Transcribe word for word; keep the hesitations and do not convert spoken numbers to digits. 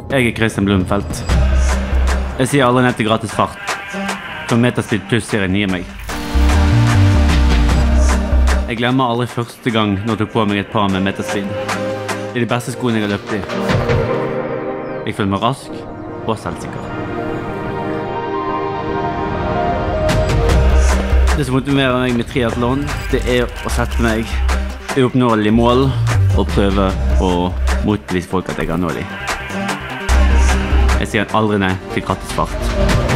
Jeg er Kristian Blummenfelt. Jeg sier aldri nei til gratis fart, som METASPEED Series gir meg. Jeg glemmer aldri første gang når jeg tok på meg et par med METASPEED. Det er de beste skoene jeg har løpt i. Jeg føler meg rask og selvsikker. Det som motiverer meg med triathlon, det er å sette meg i oppnåelige mål og prøve å motbevise folk at jeg kan nå dem. Jeg sier aldri nei til gratis fart.